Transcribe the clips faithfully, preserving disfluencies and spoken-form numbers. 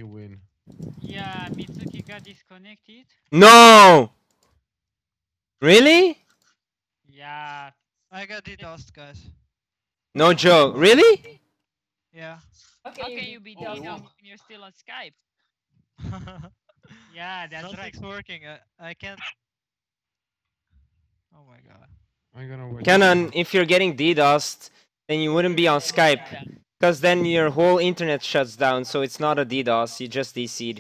you win. Yeah, Mitsuki got disconnected. No! Really? Yeah. I got DDoSed, guys. No joke. Really? Yeah. How can you be Oh, DDoS oh. when you're still on Skype? Yeah, that's right. Nothing's working. I, I can't. Oh my god. I'm gonna win. Canon, if you're getting DDoSed, then you wouldn't be on Skype. Because then your whole internet shuts down, so it's not a DDoS, you just D C'd.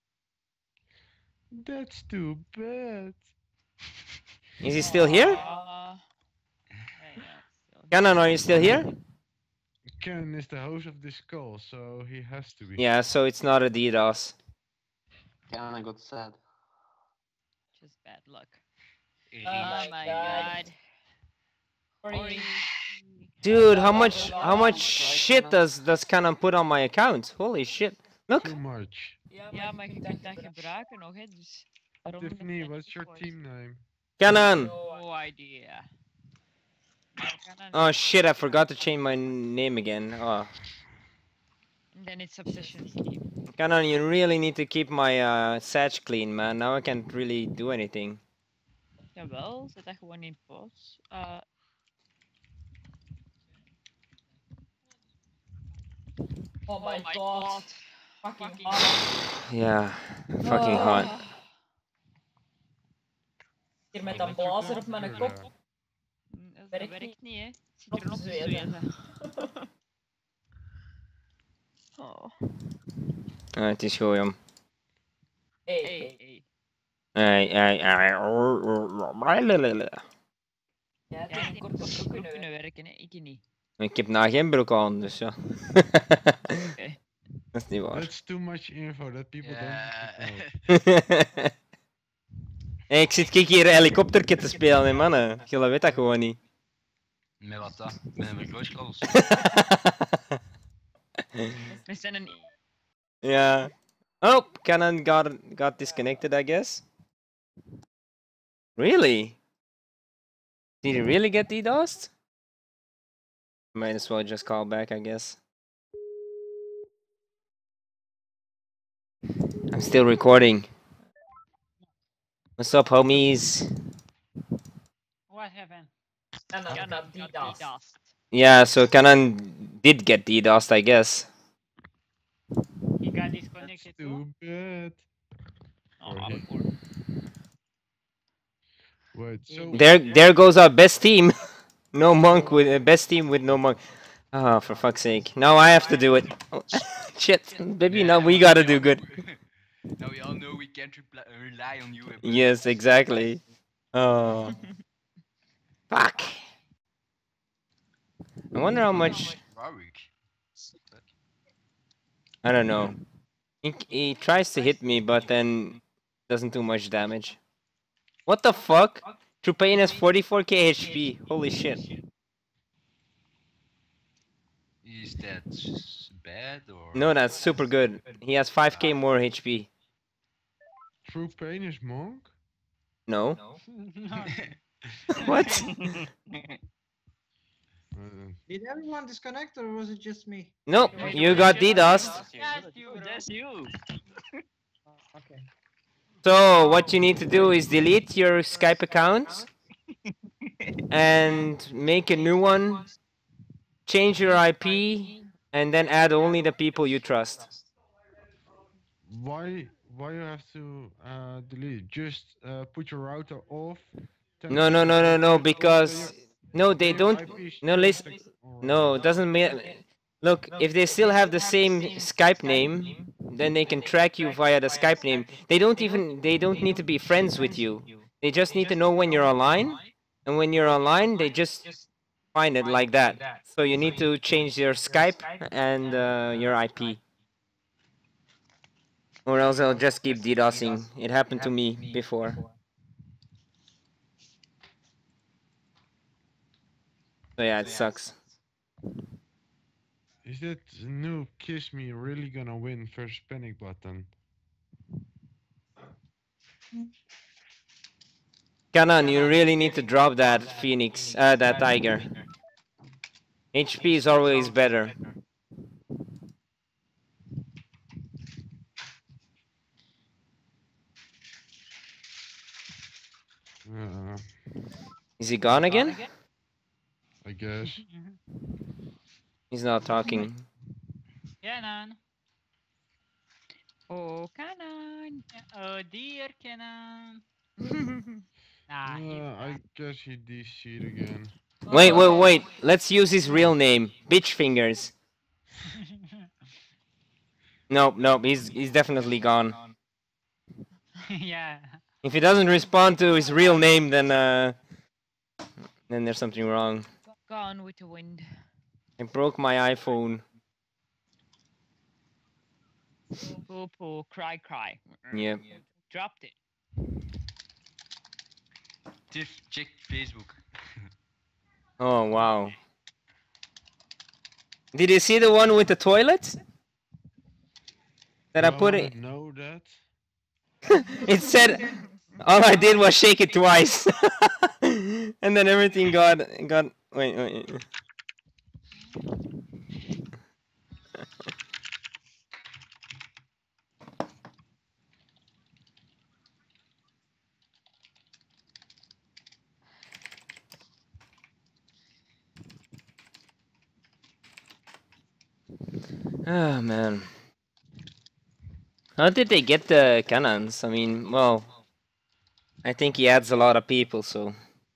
That's too bad. Is he still here? Uh, yeah, yeah, still here. Canon, are you still here? Ken is the host of this call, so he has to be. Yeah, so it's not a DDoS. Yeah, I got sad. Just bad luck. Oh Oh my god. Sorry. Dude, how much how much shit does does Canon put on my account? Holy shit. Look. Too much. Ja, maar je kunt dat gebruiken nog, hè, dus... waarom moet Tiffany, dat what's your geforst? team name? Canon! No idea. Maar Canon- Oh shit, I forgot to change my name again. Oh. Then it's Obsession Team. Canon, you really need to keep my uh, Satch clean, man. Now I can't really do anything. Jawel, zet dat gewoon in post. Uh, Oh my, oh my god. god. Fucking Fucking hard. Yeah, fucking Oh. hot. Hier met een blazer op mijn kop. Mm, Dat Werkt werkt niet. niet, hè. Zit hier nog te Opzweten. zweten. Oh. Ah, het is goed, jong. Hey, Hey, hey. hey. Hey, hey, hey. Ja, het Ja, is die een kort moet op ook kunnen kunnen werken. werken, hè. Ik niet. Ik heb nou geen broek aan, dus ja. Dat is niet waar. That's too much info that people Ja. don't know. Hey, ik zit kijk hier een helikoptertje te spelen, hè, mannen. Jullie weten dat gewoon niet. Met wat dan? Met een vergrootglas. We zijn een... Ja. Oh, Canon got got disconnected, I guess. Really? Did he really get DDoSed? Might as well just call back, I guess. I'm still recording. What's up, homies? What happened? En dan Canon dat got die das. DDoSed. Yeah, so Canon did get DDoSed, I guess. He got That's disconnected too. too bad. Oh, Or he- poor. Wait, so There, there goes our best team. No monk with uh, best team with no monk. Oh, for fuck's sake! Now I have to do it. Oh, shit, baby. Now we gotta do good. Now we all know we can't repli- uh, rely on you. eh, bro. Yes, exactly. Oh, fuck. I wonder how much. Warwick. I don't know. He, he tries to hit me, but then doesn't do much damage. What the fuck? Trupain has forty-four K H P. Holy shit. Is that s- bad or? No, that's super good. He has five K more H P. True Pain is Monk? No. No. What? Uh, Did everyone disconnect or was it just me? Nope, you got DDoSed. Yes, you, that's you. Okay. So what you need to do is delete your Skype account and make a new one, change your I P, and then add only the people you trust. why why you have to uh, delete? Just uh, put your router off. No, no, no, no, no, temporarily, because so no, they your don't. I P is No, still listen. protected, or- No, it doesn't mean. Look, if they still have the same Skype name, then they can track you via the Skype name. They don't even. They don't need to be friends with you. They just need to know when you're online, and when you're online, they just find it like that. So you need to change your Skype and uh, your I P. Or else I'll just keep DDoSing. It happened to me before. So yeah, it sucks. Is that new Kiss Me really gonna win first panic button? Canon, you really need to drop that Phoenix, uh, that Tiger. H P is always better. Uh, Is he gone again? I guess. He's not talking. Kenan. Oh, Canon. Oh dear, Kenan. Nah, Uh, he's I back. guess he D C'd again. Wait, wait, wait. Let's use his real name. Bitch Fingers. Nope, nope. He's he's definitely gone. Yeah. If he doesn't respond to his real name, then uh, then there's something wrong. Gone with the wind. I broke my iPhone. Poo poo, cry cry. Yep. Dropped it. Tiff, check Facebook. Oh wow. Did you see the one with the toilet? That I Do put wanna it. know that? It said all I did was shake it twice, and then everything got got. Wait, wait. Oh man. How did they get the cannons? I mean, well, I think he adds a lot of people, so.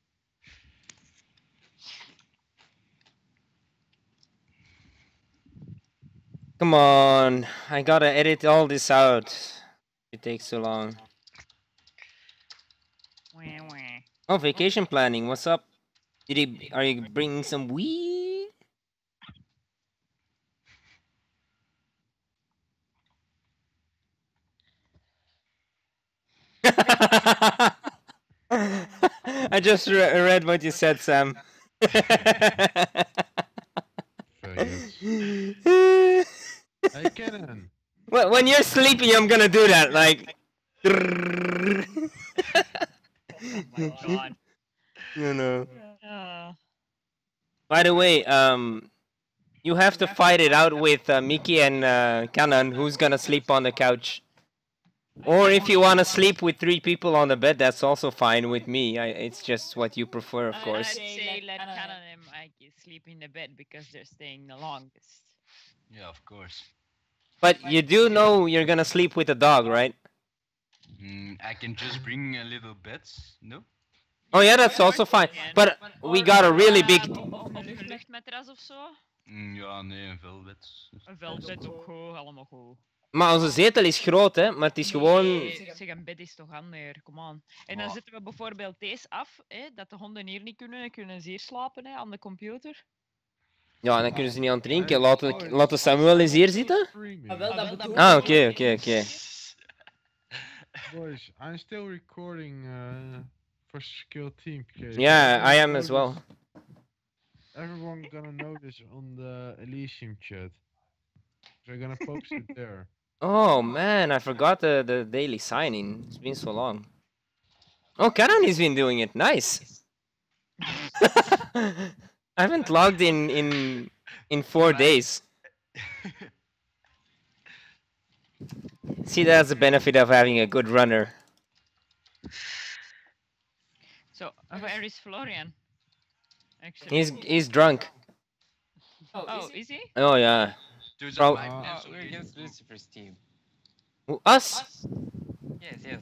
Come on, I gotta edit all this out. It takes so long. Wah, wah. Oh, vacation planning, what's up? Did he, are you bringing some weed? I just re read what you said, Sam. Faggots. Hey, Kenan. Well, when you're sleeping, I'm gonna do that, like. God. You know. Uh, By the way, um, you have to fight it out with uh, Mickey and uh, Canon. Who's gonna sleep on the couch? Or if you wanna sleep with three people on the bed, that's also fine with me. I, it's just what you prefer, of I'd course. say let Canon- Canon and Mikey sleep in the bed because they're staying the longest. Yeah, of course. But you do know you're gonna sleep with a dog, right? Mm, I can just bring a little bed, no? Oh yeah, that's also fine. But we got a really big. Of een luchtmatras of zo. Mm, ja, nee, een velbed. Een veldbed ook goed, allemaal goed. Maar onze zetel is groot, hè? Maar het is gewoon. Nee, zeg, een bed is toch handiger, kom aan. En dan Maar- zetten we bijvoorbeeld deze af, hè, dat de honden hier niet kunnen, kunnen ze hier slapen hè, aan de computer. Ja, dan kunnen ze niet aan het drinken. Laten, laten Samuel eens hier zitten. Ah, wel, dat bedoel Ah, ik. oké, oké, oké. Boys, I'm still recording uh, for Skill Team. Okay? Yeah, I am as well. Everyone gonna know this on the Elysium chat. They're gonna post it there. Oh man, I forgot the, the daily signing. It's been so long. Oh, Canon has been doing it. Nice. I haven't logged in in in four days. See, that's the benefit of having a good runner. So, where is Florian? Actually. He's he's drunk. Oh, Oh, is it? is he? Oh yeah. Those Prob- are my Uh, plans Oh, we're already. against Lucifer's team. Who, us? Yes, yes.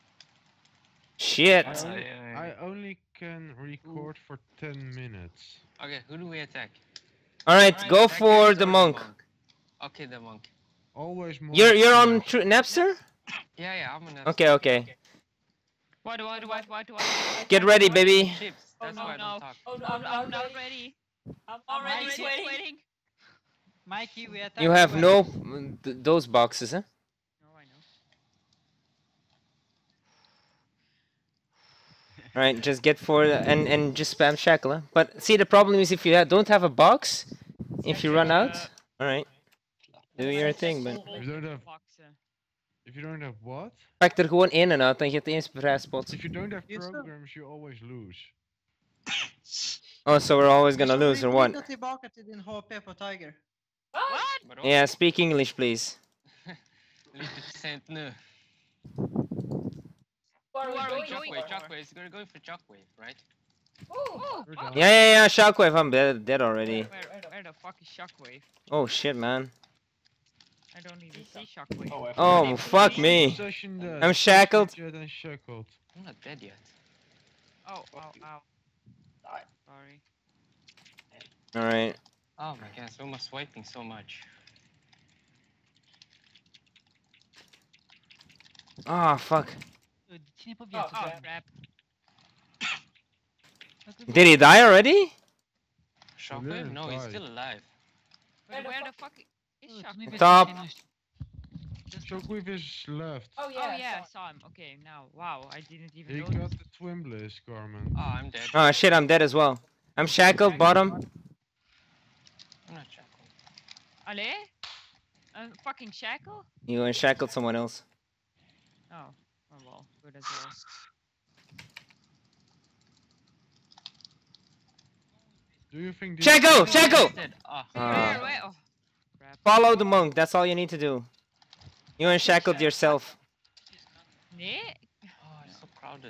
Shit. I Uh, only, yeah, I yeah. only can record for ten minutes. Okay, who do we attack? All right, go Attackers for or the monk. Okay, the monk. Always more. You're you're on tr- Napster? Yeah, yeah, I'm an Okay, okay. What, what, what, what, what? Get ready, baby. Chips, Oh, that's no, why I no. don't talk. Oh, no, I'm, I'm, I'm not ready. I'm I'm already already sweating. sweating. Mikey, we attack You have when- no mm, th- those boxes, huh? No, I know. All right, just get for the, and and just spam shackle. Huh? But see, the problem is if you ha- don't have a box, if you run out, all right, do your thing, man. If you don't have, Boxen. if you don't have what? Pak er gewoon in en uit, dan get eens vrij spot. If you don't have Yes, sir. programs, you always lose. Oh, so we're always gonna lose or what? Flytta tillbaka till din H P på Tiger. What? Bro, Yeah, speak English, please. lite för sent nu. Who are Who we are we going going for? Shockwave, shockwave. You're going for shockwave, right? Oh, We're done. Yeah, yeah, yeah, Shockwave, I'm dead, dead already. Where, where the fuck is Shockwave? Oh shit, man. I don't even see Shockwave. Oh, I Oh, They fuck pull me. Possession dead. I'm shackled. Jet and shackled. I'm not dead yet. Oh, ow, ow. Die. Sorry. Alright. Oh my god, so much swiping so much. Oh, fuck. Dude, Ci nie powiedzą, Oh, Oh, że- crap. Did he die already? Shockwave? didn't No, he's die. still alive. But where the fuck is Dude, Shockwave? nie wiedzą, Top. że nie- Just- Shockwave is left. Oh Oh yeah. yeah, I I saw- saw him. Okay, now. Wow, I didn't even He notice. got the twin blaze garment. Oh, I'm dead. Oh shit, I'm dead as well. I'm shackled, bottom. I'm not shackled. Allee? A fucking shackle? You unshackled someone else. Oh, oh well, good as well. Do you think this Shackle! Shackle! Dead. Oh, Uh, Where, where? Oh, crap. Follow the monk, that's all you need to do. You unshackled yourself. Nee? oh, it's so crowded.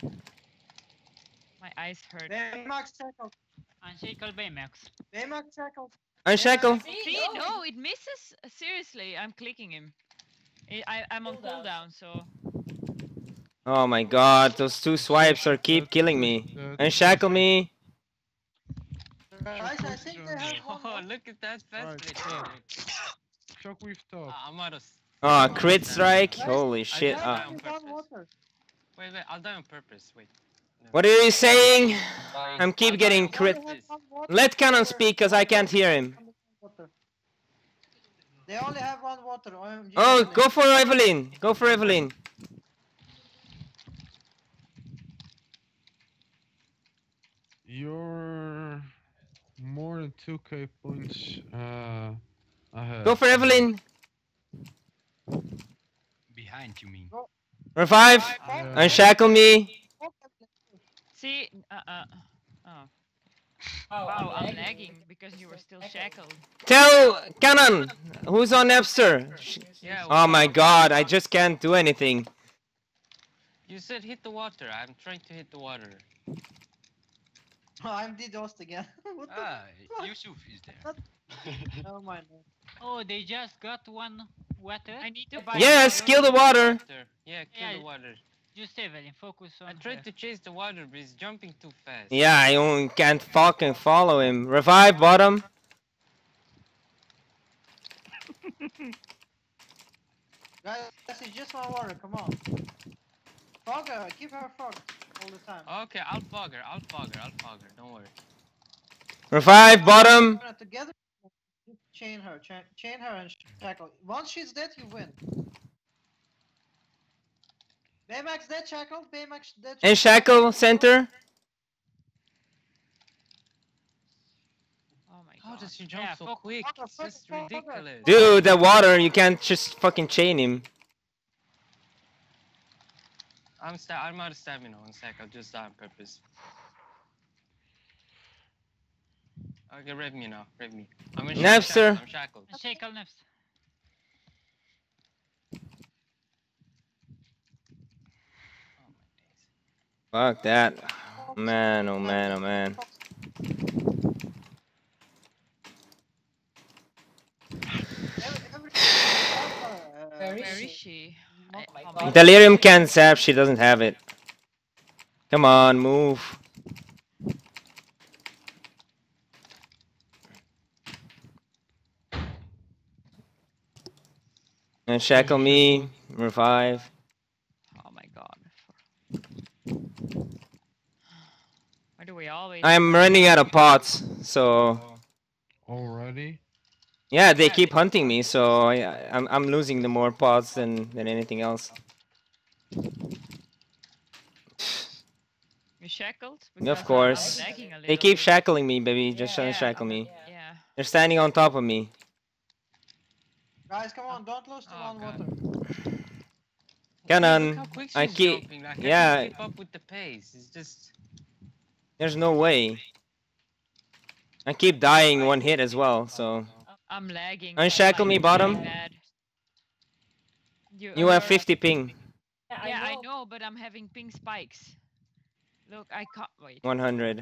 My eyes hurt. Baymax shackled. Unshackle Baymax. Baymax shackled. Unshackle. See? See, No. no, it misses. Seriously, I'm clicking him. I, I, I'm on Cooldown. cooldown, so. Oh my god, those two swipes are keep killing me. Unshackle me. Guys, I think they have one. Oh, more. look at that fast Right, play. so- Shockwave top. Ah, I'm out of. s- Oh, crit strike. Holy I shit. died Uh, on Only one purpose. water. Wait, wait, I'll die on purpose. Wait. No. what are you saying? Fine. I'm keep I'll getting die on crit. They have purpose. one water. Let Cannon speak, cause I can't hear him. They only have one water. O M G Oh, only. go for Evelyn. Go for Evelyn. You're more than two K points uh, ahead. Go for Evelyn. Behind, you mean? Revive. Yeah. Unshackle me. See, uh, uh. Oh. Oh, Wow, I'm lagging. lagging because you were still shackled. Tell Cannon who's on Napster. Sh- Yeah. Oh my well, god, I just can't do anything. You said hit the water. I'm trying to hit the water. Oh, I'm DDoSed again. What the? Ah, Yusuf is there. Never mind. Oh, they just got one water. I need to buy. Yes, kill the water. Water. Yeah, kill Yeah. the water. Just Evelyn, focus on I tried her. to chase the water, but he's jumping too fast. Yeah, I only can't fucking follow him. Revive bottom. Guys, it's just one water. Come on. Fog her. Keep her fogged all the time. Okay, I'll fog her. I'll fog her. I'll fog her. Don't worry. Revive bottom. Wanna Together, just chain her. Chain, chain her and shackle. Once she's dead, you win. Baymax dead, shackle. Baymax dead. And shackle center. Oh my How god. does she jump Yeah, so focus, quick? focus, It's just focus, focus. ridiculous. Dude, the water, you can't just fucking chain him. I'm sta- I'm out of stamina. One sec. I'll just die on purpose. Okay, rev me now. Rev me. I'm in Napster. I'm shackled. Unshackle Nefs. Fuck that. Man, oh man, oh man. Every- every- Where is Where she? is she? Oh I- my oh god. Delirium can zap, she doesn't have it. Come on, move. And shackle me, revive. Oh my god. Why do we always? I'm running out of pots, so Already? yeah, they keep hunting me, so I, I'm I'm losing the more pots than than anything else. You shackled? Of Because I'm course. lagging a They little keep bit. shackling me, baby. Just Yeah. unshackle me. Yeah. They're standing on top of me. Guys, come on, don't lose to Oh, one God. water. Cannon, Look how quick I she's keep- jumping. Like, I yeah. can't keep up with the pace. It's just. There's no way. I keep dying one hit as well, so I'm lagging. Unshackle like me, really bottom. bad. you have you're- fifty ping. Yeah, Yeah, I I know. know, but I'm having pink spikes. Look, I can't wait. one hundred.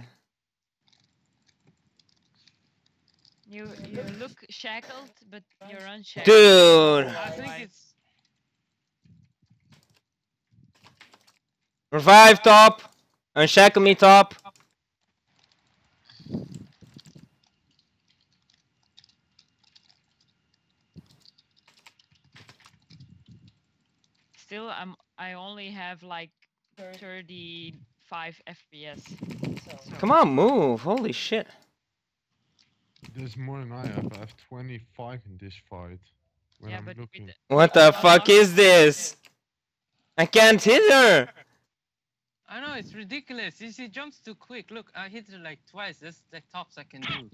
You you look shackled, but you're unshackled. Dude! I think Why? it's. Revive top! Unshackle me top! Still, I'm I only have like Third. thirty-five F P S. So Come on, move! Holy shit. There's more than I have. I have twenty-five in this fight. When yeah, I'm but looking. with What we the can fuck unlock is this? I can't hit her! I know it's ridiculous. She, she jumps too quick. Look, I hit her like twice. That's the tops I can do.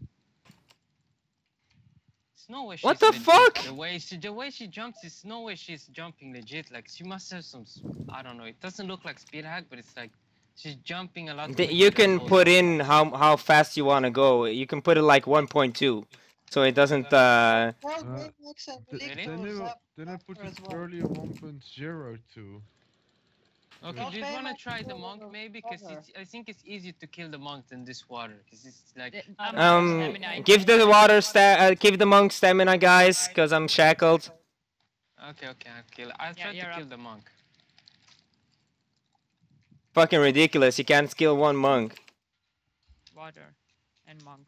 There's no way she's What the legit. fuck? The way she the way she jumps is no way she's jumping legit. Like she must have some s- I don't know. It doesn't look like speed hack, but it's like she's jumping a lot. Th- quicker You than can most put people. in how how fast you want to go. You can put it like one point two. So it doesn't uh Well, Uh, they mix and Th- leak Really? then, those I, up then I put as it well. earlier one point zero two. Okay, Don't do you pay want to much try the for monk the maybe? Because water. I think it's easier to kill the monk than this water. Because it's like. the- I'm um stamina, I give think. the water sta- uh, give the monk stamina, guys, cuz I'm shackled. Okay, okay, I'll kill. I'll Yeah, try to you're kill up. the monk. Fucking ridiculous. You can't kill one monk. Water and monk.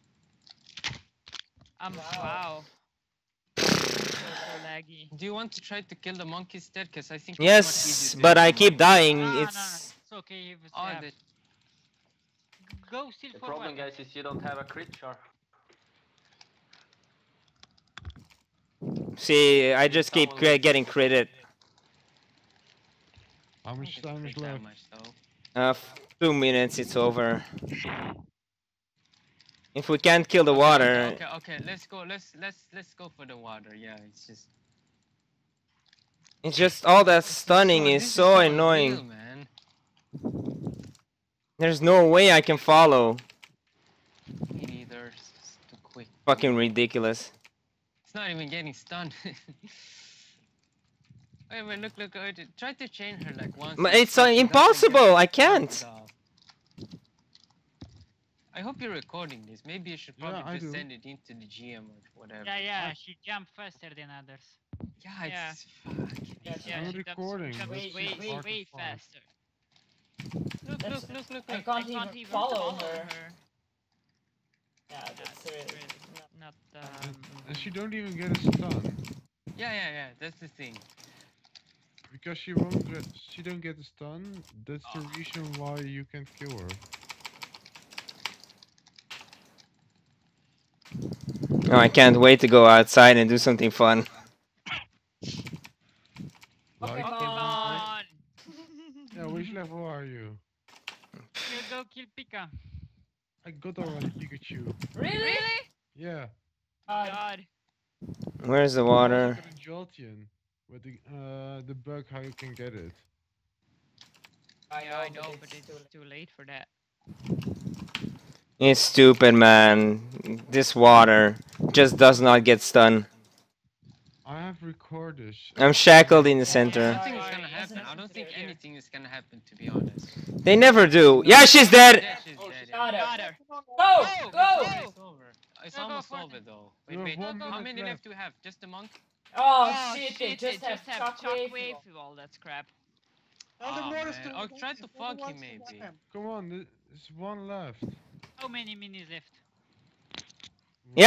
Um wow. So, so laggy. Do you want to try to kill the monk instead? Because I think it's much Yes, easier to but hit I the keep monk. dying. Ah, no, no, It's it's okay if it's Oh, yeah. the, Go still The for problem, water. guys, is you don't have a crit char. see, I just keep cri- getting critted. How I much think time it's is that left? much though. Uh, f- two minutes, it's over. If we can't kill the Okay, water, Okay, okay, okay, let's go. Let's let's let's go for the water. Yeah, it's just. it's just all that This is stunning so- is this so unreal, annoying. man. There's no way I can follow. Me neither. It's just too quick. Fucking ridiculous. It's not even getting stunned. Wait, wait, look, look, wait, try to chain her like once. But and it's stuff uh, it doesn't impossible, get I stunned can't. at all. I hope you're recording this. Maybe you should Yeah, probably I just do. send it into the G M or whatever. Yeah, yeah, she jumped faster than others. Yeah, Yeah. it's fuck. Yeah, Yeah, I'm she jumps- recording, jumps that's way, just way, hard to way find. faster. Look, That's- look, look, look, I look. can't, I can't even even follow, her. Yeah, That's that's really really not, not um, And she don't even get a stun. Yeah, yeah, yeah. That's the thing. Because she won't get, she don't get a stun, that's the reason why you can't kill her. Oh, I can't wait to go outside and do something fun. Like, Pokemon! yeah, which level are you? You go kill Pika. I got already Pikachu. Really? Really? Yeah. Uh, God. Where's the I water? also got a Jolteon with the uh the bug how you can get it. Yeah, I know, but it's too late for that. It's stupid, man. This water just does not get stun. I have recorders. I'm shackled in the I center. don't think it's Sorry, gonna happen. isn't I don't think clear. anything is gonna happen, to be honest. They never do. Yeah, she's dead! Yeah, she's Oh, dead. she's yeah. got her. Got her. Go! Go! Go! It's over. It's Go, go almost for over it. though. You Wait, have wait. one How minute many left. left do you have? Just the monk? Oh, shit, they shit, just they have just have shockwave. shockwave with all that crap. And the Oh, more is man. to Oh, try to fog him, maybe. Come on, th- there's one left. How many minutes left? Yeah!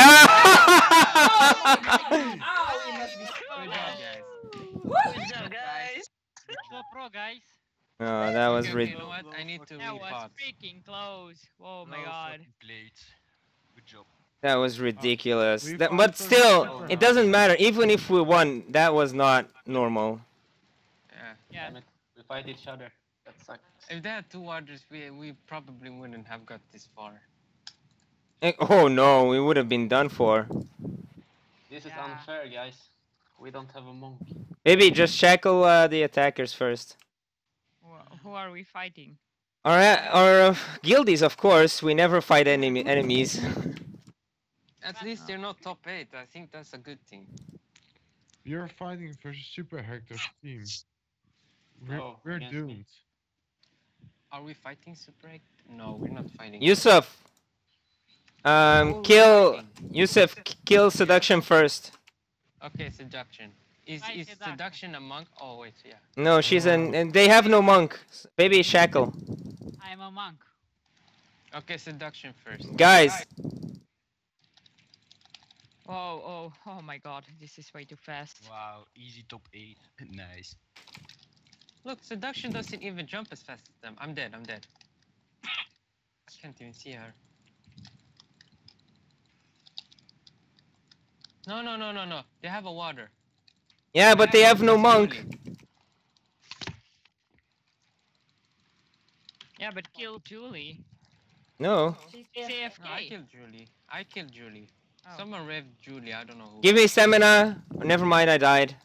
Ow, you must be Good job, guys. Good job, guys. So pro, guys. Oh, that was Okay, okay, rid- you know what? I need to That was refog. freaking close. Oh my No god. fucking blades. Good job. that was ridiculous. We That, found but some still, super it doesn't matter. Even if we won, that was not normal. Yeah. Yeah. Damn it. We fight each other. That sucks. If they had two waters, we we probably wouldn't have got this far. Eh, Oh no, we would have been done for. This is Yeah. unfair, guys. We don't have a monk. Maybe just shackle uh, the attackers first. Wh- Who are we fighting? Our, our uh, guildies, of course. We never fight enemy enemies. At least they're not top eight. I think that's a good thing. You're fighting versus Super Hector's team. We're, Oh, we're against me. doomed. Are we fighting Super Egg? No, we're not fighting. Yusuf, Who um, are we kill fighting? Yusuf. k- Kill seduction first. Okay, seduction. Is Why is seduction? seduction a monk? Oh wait, yeah. No, she's an. and They have no monk. S- Baby shackle. I'm a monk. Okay, seduction first. Guys, Oh, oh, oh my god, this is way too fast. Wow, easy top eight. Nice. Look, seduction doesn't even jump as fast as them. I'm dead. I'm dead. I can't even see her. No, no, no, no, no. They have a water. yeah, but they have no It's monk. Julie. Yeah, but kill Julie. No. She's She's AFK. A F No, I K. killed Julie. I killed Julie. Oh. Someone revved Julie. I don't know who. Give me stamina. Never mind, I died.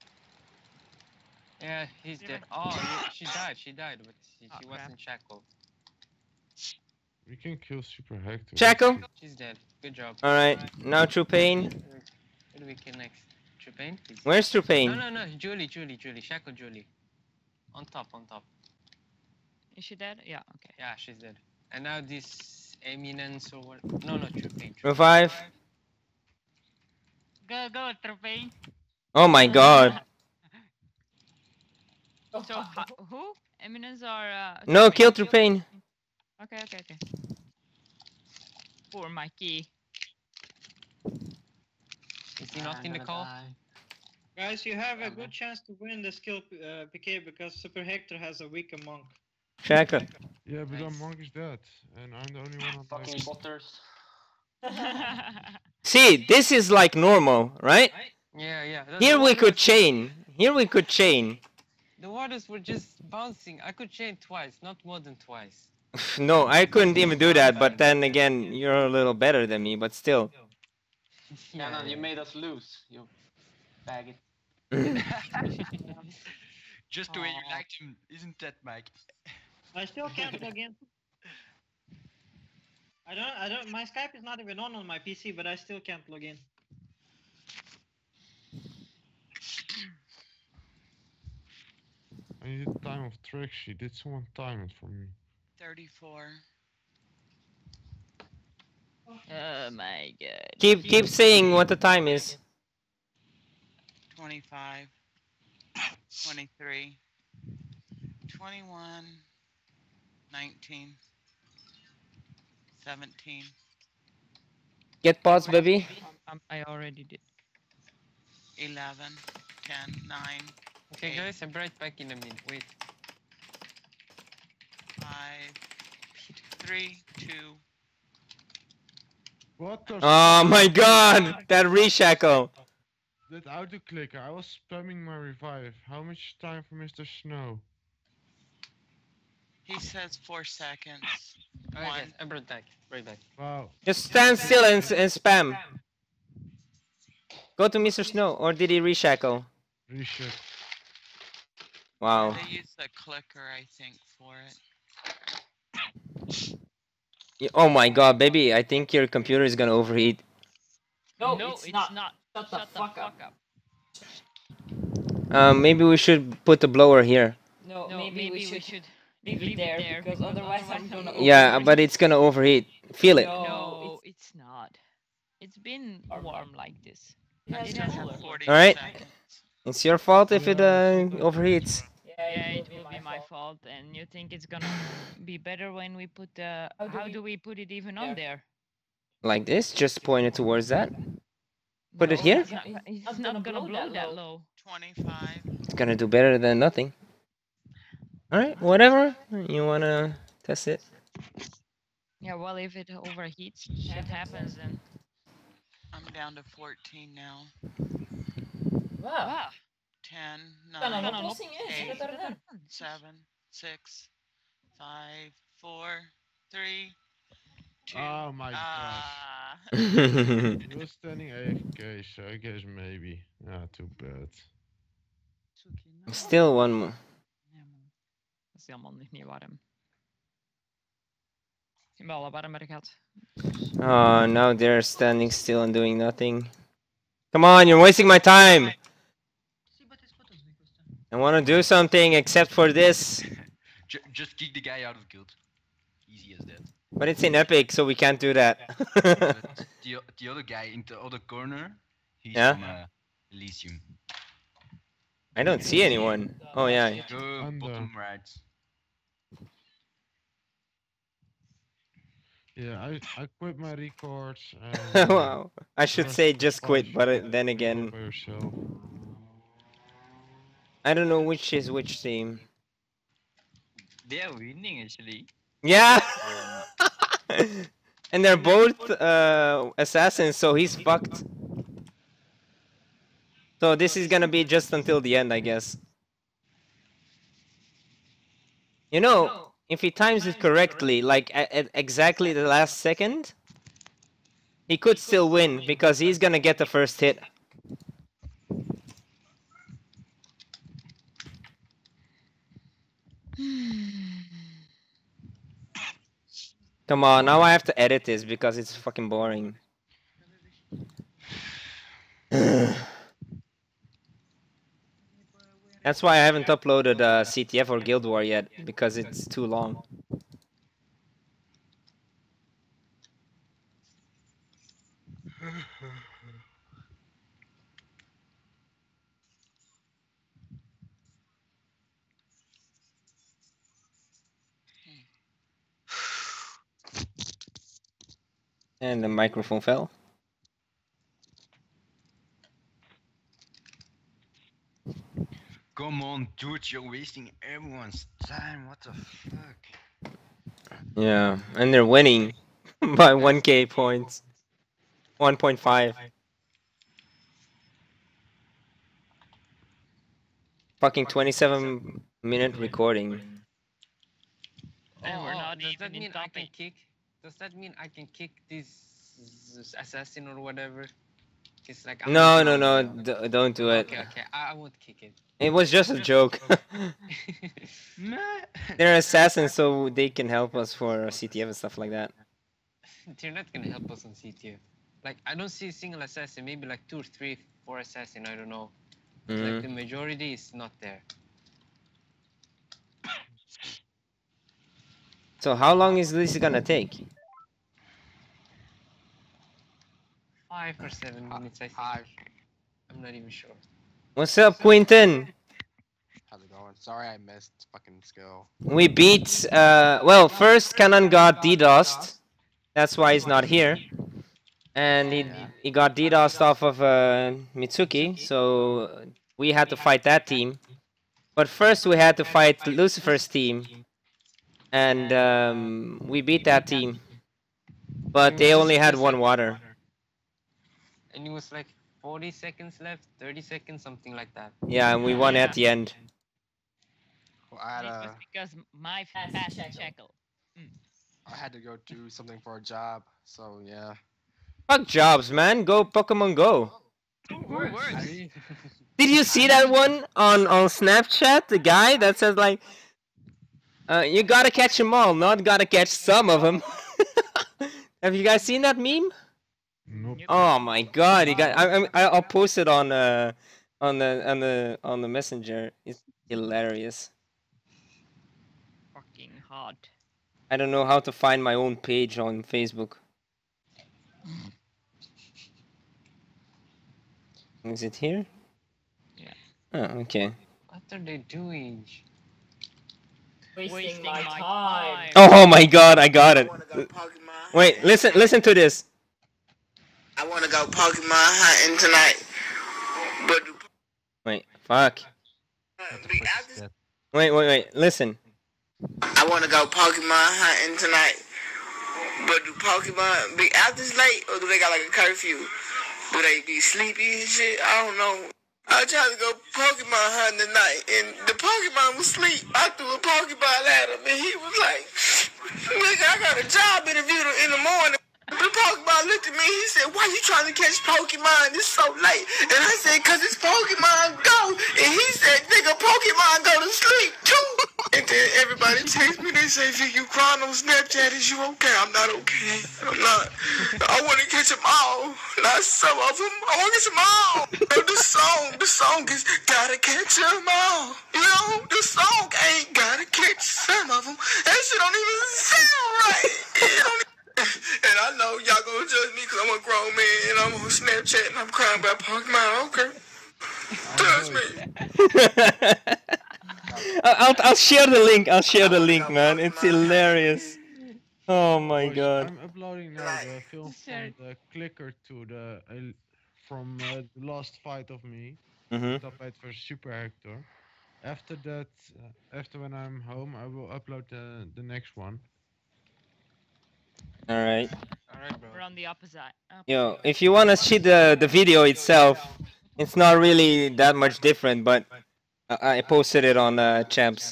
Yeah, he's dead. Oh, yeah, she died. She died, but she, Oh, she crap. wasn't shackled. We can kill Super Hector. Shackle. She's dead. Good job. All right. Now True Pain. Who do we kill next? Trupain, please. Where's True No, Pain? no, no. Julie, Julie, Julie. Shackle Julie. On top, on top. Is she dead? Yeah, okay. Yeah, she's dead. And now this Eminence or what? No, no, Trupain. Revive. Go, go, Trupain. Oh my god. Oh, So, ha- who? Eminence or. Uh, No, Trupain? kill True Pain. Okay, okay, okay. Poor Mikey. Is he I'm not in the gonna call? die. Guys, you have a Yeah, good man. chance to win the skill P- uh, P K because Super Hector has a weaker monk. Shackle. Yeah, but our Nice. monk is dead, and I'm the only one on Fucking left. butters. See, this is like normal, right? Yeah, yeah. The- Here the we water could was- chain. Here we could chain. The waters were just bouncing. I could chain twice, not more than twice. No, I couldn't even do that, but then again, you're a little better than me, but still. Yeah, no, you made us lose. You faggot. Just the way you Aw. liked him, isn't that, Mike? I still can't log in. I don't, I don't, my Skype is not even on on my P C, but I still can't log in. I need a time of trick sheet. Did someone time it for me? thirty-four. Oh my god. Keep keep saying what the time is. twenty-five. twenty-three. twenty-one. nineteen. seventeen. Get pots, baby. Um, I already did. eleven. ten. nine. Okay, Eight. guys, I'm right back in a minute. Wait. five. three. two. What the? Oh my god, that reshackle. That auto clicker. I was spamming my revive. How much time for Mister Snow? He says four seconds. Okay, guys, One. I'm right back. Right back. Wow. Just stand still and, s- and spam. Go to Mister Snow, or did he reshackle? Reset. Wow. They use the clicker, I think, for it. Y- Oh my god, baby, I think your computer is gonna overheat. No, no, it's, it's not. not. Shut the Shut the fuck fuck up. up. Um, maybe we should put the blower here. No, No, maybe, we should, should leave it there, because otherwise I'm gonna. Yeah, overheat. but it's gonna overheat. Feel it. No, No, it's not. It's been warm like this. It I has still cooler. have forty Alright. seconds. It's your fault if it uh, overheats. Yeah, it will be my fault. And you think it's gonna be better when we put the? How do How we- do we put it even on there? Like this, just point it towards that. Put it No, here? It's not, it's not gonna blow that low. twenty-five. It's gonna do better than nothing. Alright, whatever. You wanna test it? Yeah, well, if it overheats, shit happens then. I'm down to fourteen now. Wow. Ah, ten, Kan nine, han oplossing is? eight, Vet dere den? seven, six, five, four, three, two. Oh my god. Ah. He was standing A F K, so I guess maybe. Ah, too bad. Still one more. dat is helemaal niet niet warm. Ik heb wel wat warmer gehad. Oh, now they're standing still and doing nothing. Come on, you're wasting my time. I want to do something except for this. Ju- just kick the guy out of guild. Easy as that. But it's in Epic, so we can't do that. But the, o- the other guy in the other corner, he's Yeah? from uh, Elysium. I don't see anyone. Oh yeah. Go Under. bottom right. Yeah, I I quit my records. And, uh, Wow. I should Just say just quit, watch but uh, it then all again, by yourself. I don't know which is which team. They are winning actually. Yeah. And they're both uh, assassins, so he's fucked. So this is gonna be just until the end, I guess. You know, if he times it correctly, like at, at exactly the last second, he could still win because he's gonna get the first hit. Come on, now I have to edit this because it's fucking boring. That's why I haven't uploaded uh, C T F or Guild War yet, because it's too long. And the microphone fell. Come on, dude, you're wasting everyone's time. What the fuck? Yeah, and they're winning by one K points. one point five. Fucking twenty-seven minute recording. And we're Oh, not does even that in mean I can topic. kick? Does that mean I can kick this assassin or whatever? It's like I'm No, not no, no, down. d don't do it. Okay, okay, I, I won't kick it. It was just a joke. They're assassins, so they can help us for C T F and stuff like that. They're not gonna help us on C T F. Like I don't see a single assassin. Maybe like two or three, four assassin. I don't know. But, Mhm. Like the majority is not there. So how long is this gonna take? Five or seven minutes, I think. I'm not even sure. What's up, Quinton? How's it going? Sorry I missed fucking skill. We beat, uh, well, first Cannon got DDoSed. That's why he's not here. And he, he got DDoSed off of uh, Mitsuki, so we had to fight that team. But first we had to fight Lucifer's team. And um, we beat that team. But they only had one water. And it was like forty seconds left, thirty seconds, something like that. Yeah, and we won at the end. Well, I had, It uh, was because my fast checkle. I had to go do something for a job, so yeah. Fuck jobs, man. Go Pokemon Go. I- Did you see that one on, on Snapchat? The guy that says like, uh, you gotta catch them all, not gotta catch some of them. Have you guys seen that meme? Nope. Oh my god, you got. I, I I'll post it on uh on the on the on the messenger. It's hilarious. Fucking hard. I don't know how to find my own page on Facebook. Is it here? Yeah. Oh, okay. What are they doing? Wasting, Wasting my, my time. time. Oh my god, I got it. Wait, listen, listen to this. I want to go Pokemon hunting tonight. But Wait, fuck. be after, Wait, wait, wait. Listen. I want to go Pokemon hunting tonight. But do Pokemon be out this late or do they got like a curfew? Do they be sleepy and shit? I don't know. I tried to go Pokemon hunting tonight and the Pokemon was asleep. I threw a Pokeball at him and he was like, nigga, I got a job interview in the morning. The Pokemon looked at me, he said, why you trying to catch Pokemon? It's so late. And I said, cause it's Pokemon Go. And he said, nigga, Pokemon go to sleep too. And then everybody texted me, they say, Vic, you crying on Snapchat. Is you okay? I'm not okay. I'm not. I want to catch them all. Not some of them. I want to catch them all. Yo, the song, the song is gotta catch them all. You know, the song ain't gotta catch some of them. That shit don't even sound right. It don't and I know y'all gonna judge me because I'm a grown man and I'm on Snapchat and I'm crying about Pokemon. Okay. Judge me. I'll I'll share the link. I'll share the link, man. It's hilarious. Oh my Boys, god. I'm uploading now the film from the clicker to the uh, from uh, the last fight of me. Mhm. Top eight versus Super Hector. After that, uh, after when I'm home, I will upload the the next one. All right. Alright, bro. We're on the opposite. Yo, if you wanna see the the video itself, it's not really that much different, but I, I posted it on uh, Champs.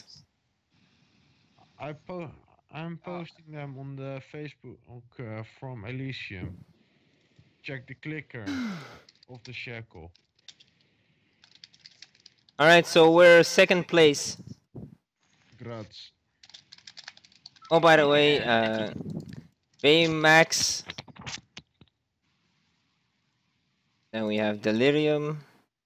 I po I'm posting them on the Facebook uh, from Elysium. Check the clicker of the shackle. All right, so we're second place. Grats. Oh, by the way, uh, Baymax. Then we have Delirium.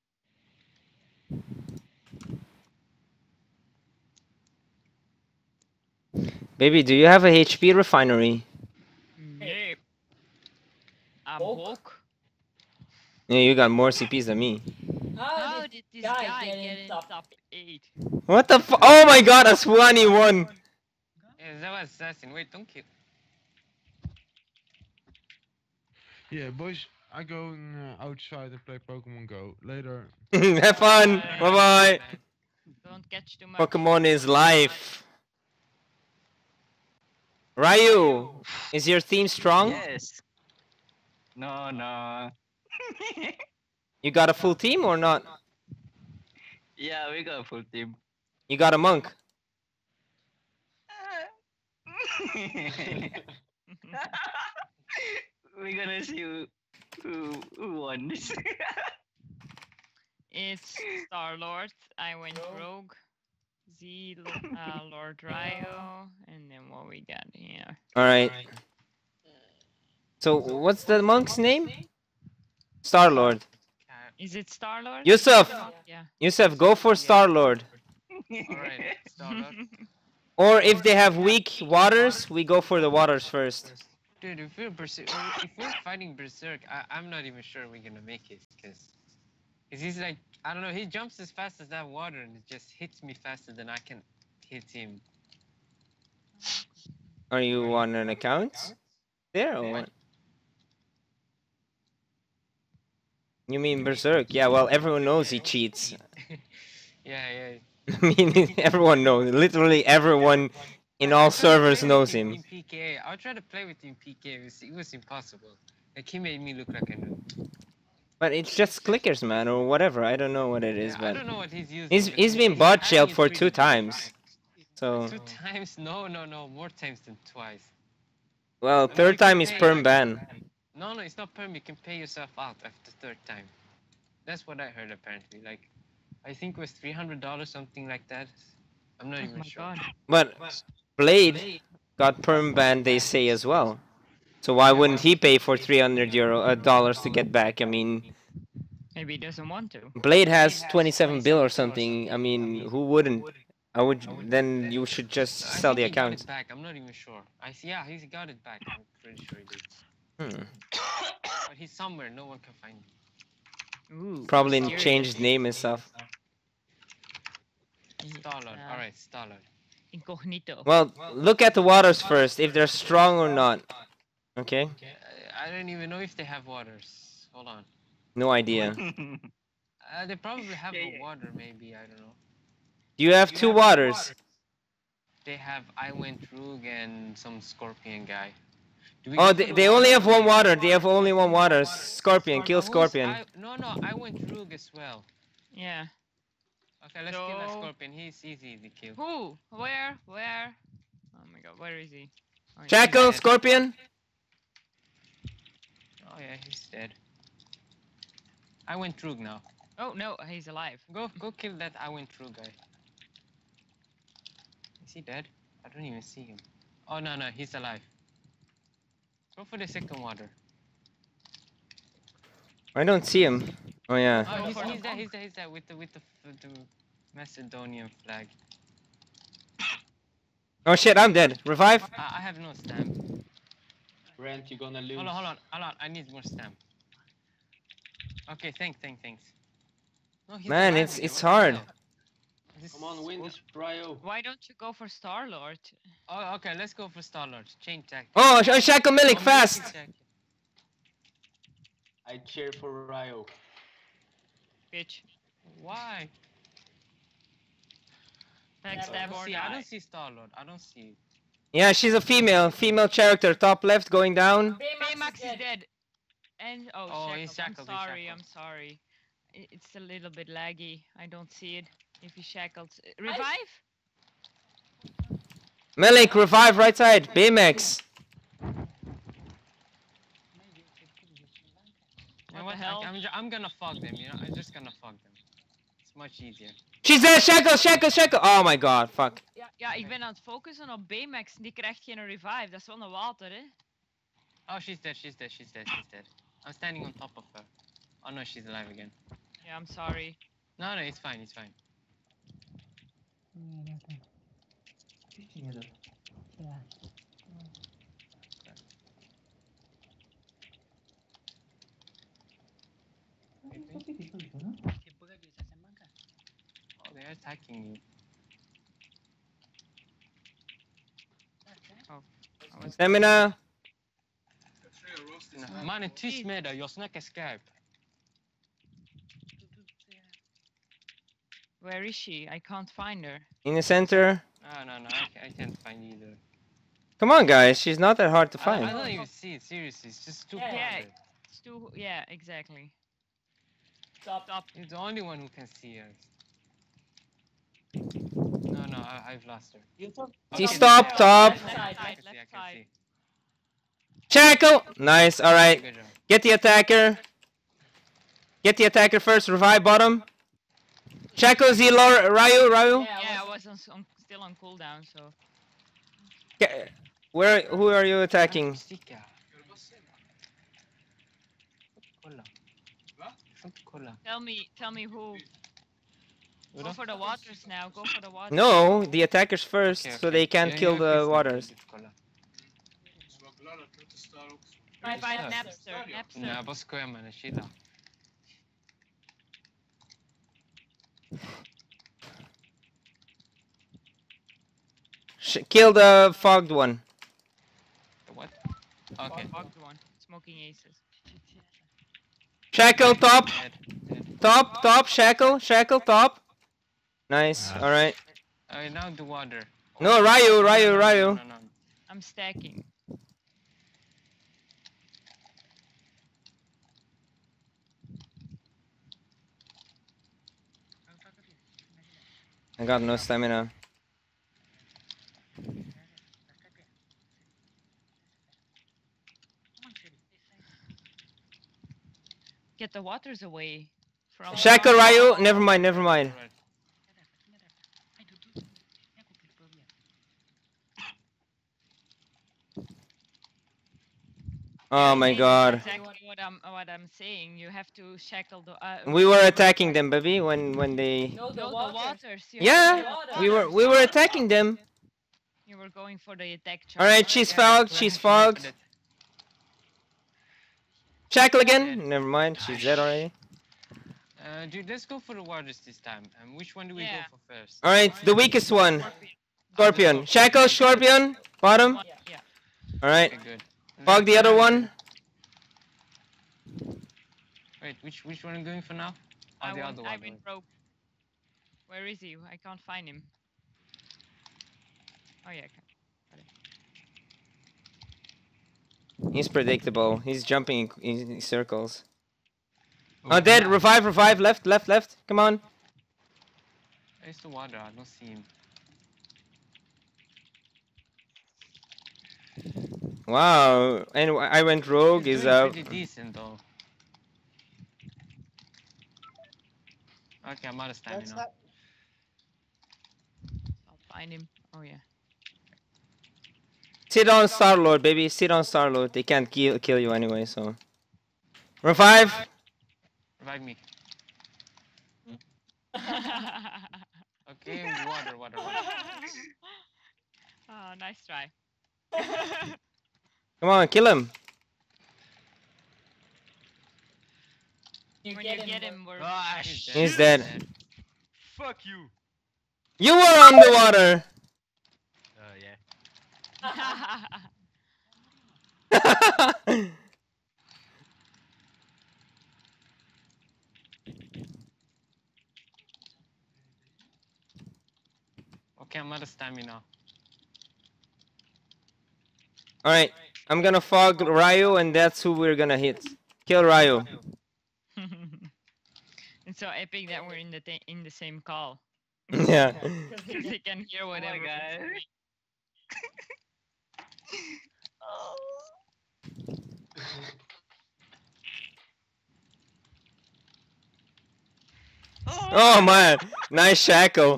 Baby, do you have a H P refinery? Yep. I'm woke. Yeah, you got more C Ps than me. How did this guy get in top eight? What the fu- Oh my god, a Swanee won! Yeah, that was assassin. Wait, don't kill. Yeah, boys, I'm going uh, outside and play Pokemon Go. Later. Have fun! Bye bye! Don't catch too much. Pokemon is life. Ryu, is your team strong? Yes. No, no. You got a full team or not? Yeah, we got a full team. You got a monk? We're gonna see who who, who won this. It's Star Lord. I went Rogue. Z, uh, Lord Ryo, and then what we got here. Alright. So, what's the monk's name? Star-Lord. Is it Star Lord? Yusuf! Yeah. Yusuf, go for Star-Lord. Alright, Star-Lord. Or if they have weak waters, we go for the waters first. Dude, if we're berserk, if we're fighting berserk, I, I'm not even sure we're gonna make it, cause, cause he's like, I don't know, he jumps as fast as that water and it just hits me faster than I can hit him. Are you on an account there or what? You mean Berserk? Yeah, well, everyone knows he cheats. Yeah, yeah. I mean, everyone knows. Literally everyone in all servers knows him. In P K A, I'll try to play with him in P K A. It was, it was impossible. Like he made me look like a noob. But it's just clickers, man, or whatever. I don't know what it is, Yeah, but I don't know what he's using. he's but he's been he's bot having shelled it for really two bad. times. So Two times? No, no, no. More times than twice. well, I mean, third you can time is pay, perm like- ban. No, no, it's not perm. You can pay yourself out after third time. That's what I heard apparently. Like, I think it was three hundred dollars, something like that. I'm not Oh even my sure. god. But Blade got perm ban, they say as well. So why wouldn't he pay for three hundred euro uh, dollars to get back? I mean, Maybe he doesn't want to. Blade has twenty-seven bill or something. I mean, who wouldn't? I would. Then you should just I sell the think he got account. it back. I'm not even sure. I see. Yeah, he's got it back. I'm pretty sure he did. Hmm. But he's somewhere. No one can find him. Ooh, Probably mysterious. changed name and stuff. Starlord. Uh, All right, Starlord. Incognito. Well, look at the waters first, if they're strong or not. Okay? I, I don't even know if they have waters. Hold on. No idea. Uh, they probably have a water, maybe. I don't know. You have two waters. They have I Went Rogue and some Scorpion guy. Do we Oh, go they, for the they only water? have one water. They have only one water. Scorpion, kill Who's Scorpion. I, no, no, I Went Rogue as well. Yeah. Okay, let's kill that So- Scorpion. He's easy to kill. Who? Where? Where? Oh my god, where is he? Oh, he's Jackal, dead. Scorpion. Oh yeah, he's dead. I Went Rogue now. Oh no, he's alive. Go, go kill that I Went Rogue guy. Is he dead? I don't even see him. Oh no no, he's alive. Go for the second water. I don't see him. Oh yeah. Oh, he's, he's there, he's there, he's there with the with the, with the Macedonian flag. Oh shit, I'm dead. Revive. I, I have no stamp. Brent, you're gonna lose. Hold on, hold on, hold on. I need more stamp. Okay, thanks, thanks, thanks. No, he's Man, alive it's again, it's what the hard. hell? This Come on, is- win this, Bryo. Why don't you go for Star Lord? Oh, okay, let's go for Star-Lord. Change tactics. Oh, Sh- Shackle Milik, Oh, fast. Milik, check. I cheer for Ryo. Bitch. Why? I Backstab don't or see, I die. don't see Star-Lord. I don't see. Yeah, she's a female. Female character. Top left, going down. Baymax is dead. And oh, Oh, shackled. he's shackled, I'm he's sorry, shackled. I'm sorry. I- It's a little bit laggy. I don't see it. If he shackled. Uh, Revive? Milik, revive right side. Baymax. You know What what? the hell? I, I'm, ju- I'm gonna fog them, you know? I'm just gonna fog them. It's much easier. She's there. Shackle, shackle, shackle. Oh my god, fuck. Ja, ja, ik ben aan het focussen op Baymax. Die krijgt geen revive. Dat is wel een water, hè? Oh, she's dead, she's dead, she's dead, she's dead. I'm standing on top of her. Oh no, she's alive again. Yeah, I'm sorry. No, no, it's fine, it's fine. Oh, they're attacking you. Stamina. No, man, het is midden, your snack escape. Where is she? I can't find her. In the center. No, no, no, I, ca- I can't find either. Come on, guys. She's not that hard to I, find. I don't even see it, seriously, it's just too Yeah, crowded. it's too. Yeah, exactly. Stop. Stop. You're the only one who can see her. No, no, I, I've lost her. She Okay, stopped, there. top. Left I side, can see, I left can side. see. Shackle. Nice. All right. Good job. Get the attacker. Get the attacker first. Revive bottom. Shackle, Z, Lor- Ryu, Ryu. Yeah, I was on, on, still on cooldown, so. Ge- Where? Who are you attacking? Sticka. Kolla. Inte kolla. Tell me, tell me who. Go Vadå? for the waters now. Go for the waters. No, the attackers first, Okej, so okej. they can't Jag- kill jag the finns waters. inte, kolla. Fight, fight, Napster. Napster. Nej, jag bara skojar med henne, chilla. Sh- kill the fogged one. What? Okay. Fucked one. Smoking aces. Shackle top, Dead, dead. top, top. Shackle, shackle top. Nice. All right. Uh, now the water. No, Ryu, No, Ryu, no, no, Ryu. No, no, no. I'm stacking. I got no stamina. Get the waters away from. Shackle, Ryu. Never mind, never mind. Alright. Oh my This is god. Exactly what I'm what I'm saying. You have to shackle the. Uh, We were attacking them, baby, when when they. No, the No, the waters. waters. You Yeah, have to- we were we were attacking them. You were going for the attack charge. All right, she's Yeah, fogged. we're She's actually going for fogged. that. Shackle again. Never mind. She's dead already. Uh, dude, let's go for the waters this time. And which one do we Yeah. go for first? All right, the weakest one. Scorpion. Shackle, Scorpion. Bottom. Yeah. yeah. All right. Okay, good. Fog the other one. Wait, which which one are you going for now? Oh, I the went, other I one. went rogue. Where is he? I can't find him. Oh yeah. I can. He's predictable. He's jumping in, in circles. Oh, dead. Revive, revive. Left, left, left. Come on. Where's the water? I don't see him. Wow. And I went rogue. He's Is doing uh. pretty decent though. Okay, I'm out of That's stamina. not. I'll find him. Oh yeah. Sit on Star Lord, baby. Sit on Star Lord. They can't kill kill you anyway. So revive. Revive me. Okay, water, water, water. Oh, nice try. Come on, kill him. You when you get him, we're Ah, He's dead. He's dead. Fuck you. You were on the water. Uh, yeah. Okay, I'm out of stamina. Alright, I'm gonna fog Ryu and that's who we're gonna hit. Kill Ryu. It's so epic that we're in the th in the same call. Yeah. Because they can hear whatever. we're God. saying. Oh man, nice shackle.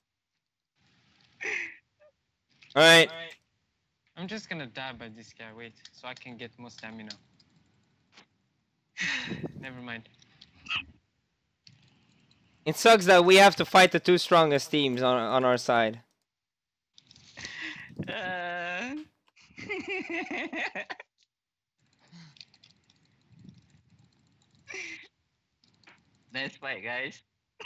Alright. I'm just gonna die by this guy. Wait, so I can get more stamina. Never mind. It sucks that we have to fight the two strongest teams on on our side. Uh... nice fight, guys.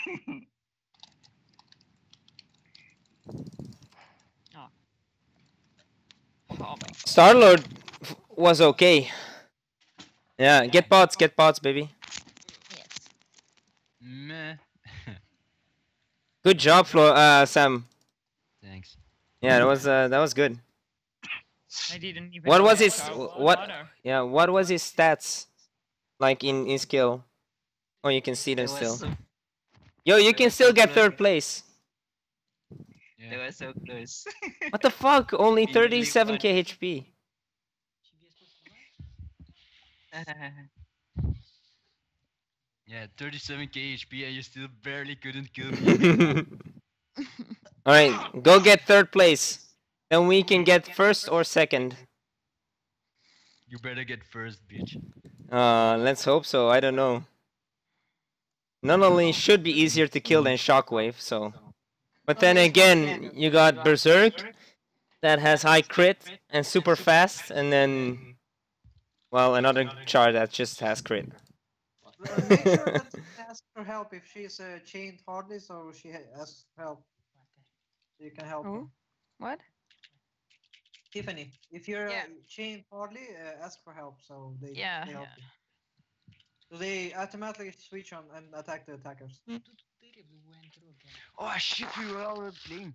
Oh my. Star Lord was okay. Yeah, get bots, get bots, baby. Meh. Good job, Flo uh, Sam. Thanks. Yeah, that was uh, that was good. I didn't even. What was get his star what? water. Yeah, what was his stats? Like in in skill? Oh, you can see them They were still. so- Yo, you they can were still so get close. third place. They were so close. What the fuck? Only We nearly thirty-seven won. K H P. Yeah, thirty-seven K H P and you still barely couldn't kill me. Alright, go get third place. Then we can get first or second. You better get first, bitch. Uh, let's hope so. I don't know. Not only should be easier to kill than Shockwave, so. But then again, you got Berserk that has high crit and super fast, and then, well, another char that just has crit. Uh, Make sure that you ask for help if she's uh, chained hardly, so she ha- asks for help. So you can help her. Who? What? Tiffany, if you're uh, Yeah. chained hardly, uh, ask for help, so they, Yeah. they help you. So they automatically switch on and attack the attackers. Oh shit, we were already playing.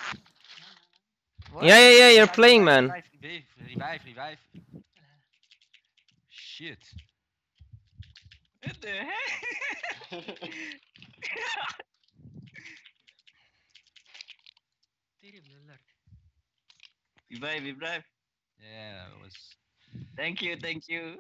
Yeah, yeah, yeah, you're playing, man. Revive, revive, revive, revive. Shit. What the heck? Revive, revive. Yeah, it was. Thank you, thank you.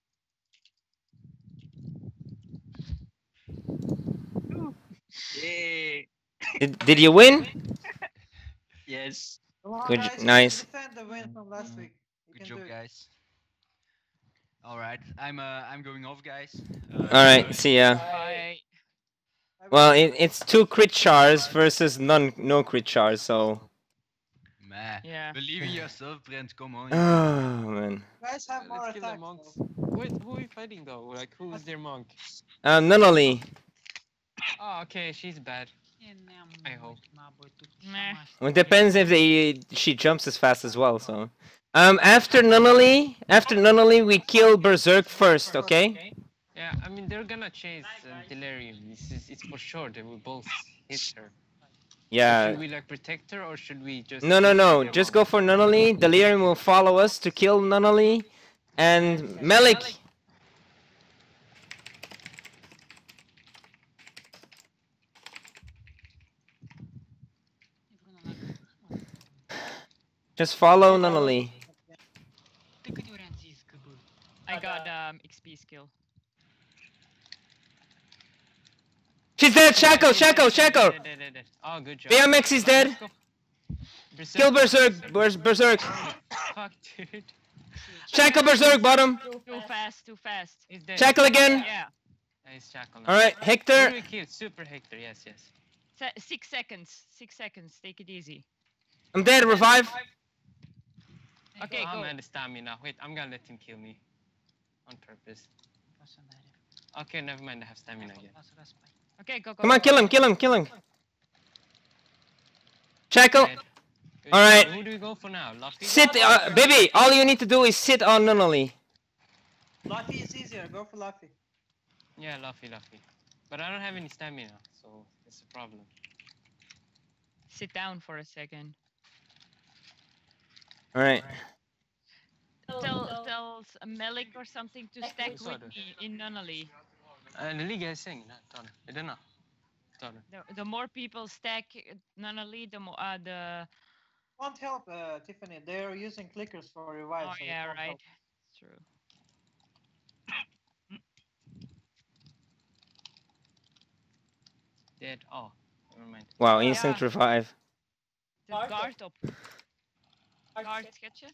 Yay. Did, did you win? Yes. Come on, Good, guys, you nice. defend the win from last week. You Good can job, do it. guys. All right, I'm uh, I'm going off, guys. Uh, Alright, see ya. Bye. Well, it, it's two crit chars versus none, no crit chars, so. Meh. Yeah. Believe in yourself, Brent. Come on. Oh, man. You guys have more Let's kill the attacks. monks. though. Wait, who are you fighting though? Like, who is their monk? Um, Nunali. Oh, okay, she's bad. I hope. Meh. Well, it depends if they she jumps as fast as well, so. Um, after Nunali, after Nunali, we kill Berserk first, okay? Yeah, I mean they're gonna chase uh, Delirium. This is it's for sure. They will both hit her. Yeah. Should we like protect her or should we just? No, no, no. kill Just her? go for Nunali. Delirium will follow us to kill Nunali. And Melik. Just follow Nunali. I got um X P skill. She's dead! Shackle! Shackle! Shackle! Dead, dead, dead, dead. Oh, good job. B M X is dead. Let's go. Kill Berserk! Bers Berserk! Fuck, dude. Shackle Berserk, bottom! Too, too fast, too fast. He's dead. Shackle again! Yeah. Yeah, he's shackled now. Alright, Hector! Super kill, super Hector, yes, yes. Se six seconds. Six seconds. Take it easy. I'm dead, revive! Okay, I'm go. out of stamina. Wait, I'm gonna let him kill me. On purpose. Okay, never mind, I have stamina again. Okay, go, go. Come on, go. kill him, kill him, kill him! Shackle! Dead. Good. Alright. Who do we go for now? Luffy? Sit, uh, baby, all you need to do is sit on Nunnally. Luffy is easier. Go for Luffy. Yeah, Luffy, Luffy. But I don't have any stamina, so it's a problem. Sit down for a second. Alright. Tell, tell s- Melik or something to stack Sorry. with me in Nunnally. Uh, the league is saying, no, Tony. I don't know. Tony. The, the more people stack uh, Nunnally, the more uh, the. Won't help, uh, Tiffany. They're using clickers for revive. Oh so it yeah, won't right. help. It's true. Dead. Oh, never mind. Wow, instant Yeah. revive. The guard up. Guard sketches.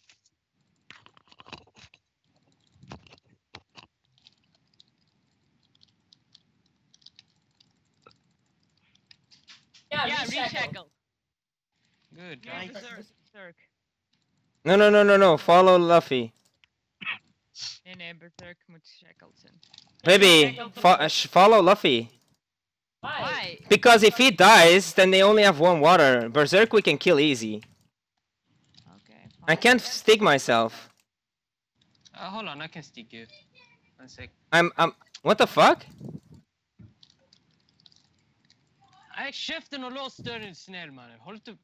Yeah, Yeah, reshackle. reshackle. Good. Yeah, nice. berserk. berserk. No, no, no, no, no, follow Luffy. Nee, nee, berserk moet shackled zijn. Baby, fo uh, sh- follow Luffy. Why? Because if he dies, then they only have one water. Berserk we can kill easy. Okay. I can't stick myself. Uh, hold on, I can stick you. One sec. I'm, I'm, what the fuck? Jeg kjefter noe lås større enn snell, mann. Hold til...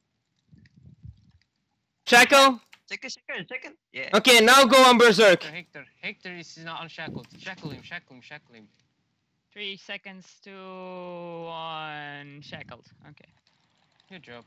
Shackle? Second, second, second. Yeah. Okay, now go on Berserk. Hector, Hector, Hector is not unshackled. Shackle him, shackle him, shackle him. Three seconds to one shackled. Okay. Good job.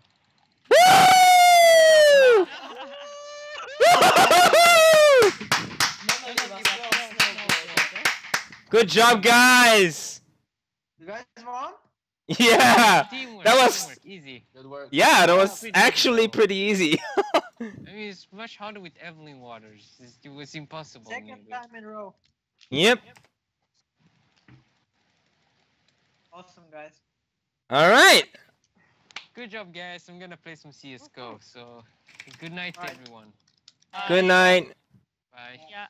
Good job, guys! You guys won? Yeah! Teamwork, That was, teamwork, easy. Good work. yeah, that was pretty actually pretty easy. I mean, it's much harder with Evelyn Waters. It's, it was impossible. Second maybe. time in a row. Yep. Awesome, guys. Alright. Good job, guys. I'm gonna play some C S G O. So, good night, Right. everyone. Good night. Bye. Yeah.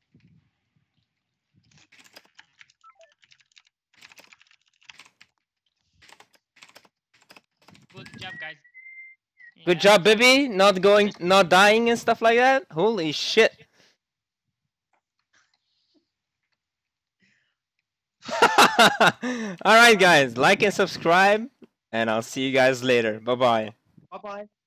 Good job, guys. Good Yeah. job, baby. Not going, not dying and stuff like that. Holy shit. Alright, guys. Like and subscribe. And I'll see you guys later. Bye-bye. Bye bye.